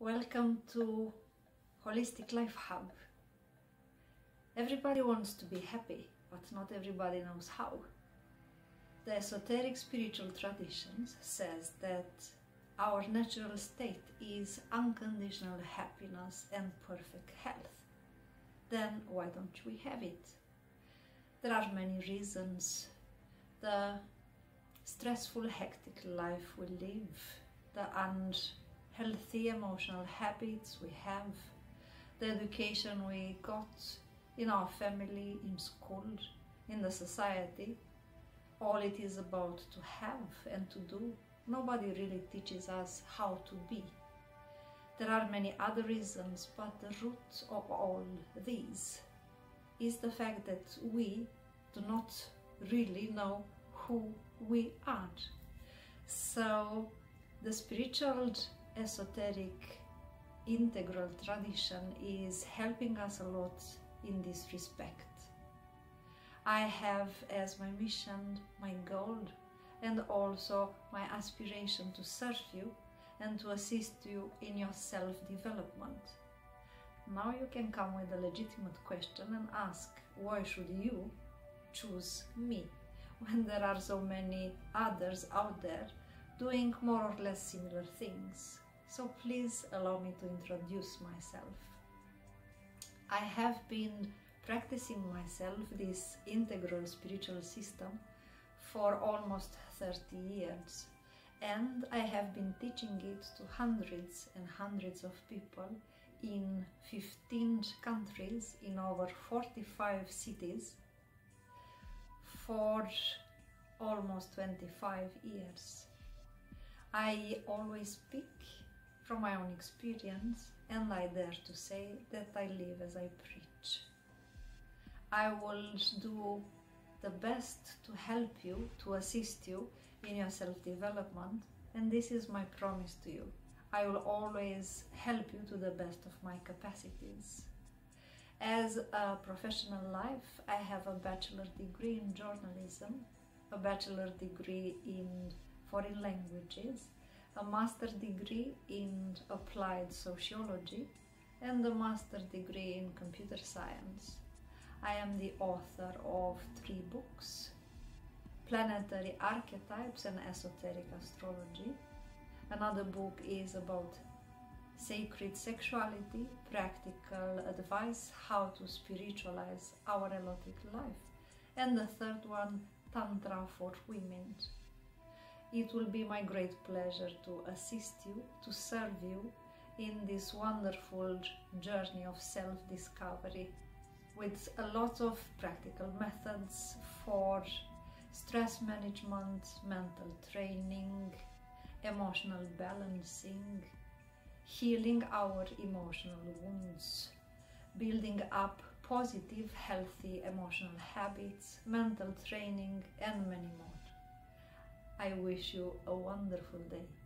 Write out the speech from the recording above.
Welcome to Holistic Life Hub. Everybody wants to be happy, but not everybody knows how. The esoteric spiritual traditions says that our natural state is unconditional happiness and perfect health. Then why don't we have it? There are many reasons. The stressful, hectic life we live, the unhealthy emotional habits we have, the education we got in our family, in school, in the society. All it is about to have and to do. Nobody really teaches us how to be. There are many other reasons, but the root of all these is the fact that we do not really know who we are. So the spiritual, esoteric, integral tradition is helping us a lot in this respect. I have as my mission, my goal, and also my aspiration to serve you and to assist you in your self-development. Now you can come with a legitimate question and ask, why should you choose me when there are so many others out there doing more or less similar things? So please allow me to introduce myself. I have been practicing myself this integral spiritual system for almost 30 years, and I have been teaching it to hundreds and hundreds of people in 15 countries in over 45 cities for almost 25 years. I always speak from my own experience, and I dare to say that I live as I preach. I will do the best to help you, to assist you in your self-development, and this is my promise to you. I will always help you to the best of my capacities. As a professional life, I have a bachelor degree in journalism, a bachelor degree in foreign languages, a master degree in applied sociology, and a master degree in computer science. I am the author of 3 books: Planetary Archetypes and Esoteric Astrology. Another book is about sacred sexuality, practical advice, how to spiritualize our erotic life. And the third one, Tantra for Women. It will be my great pleasure to assist you, to serve you in this wonderful journey of self-discovery, with a lot of practical methods for stress management, mental training, emotional balancing, healing our emotional wounds, building up positive, healthy emotional habits, mental training, and many more. I wish you a wonderful day.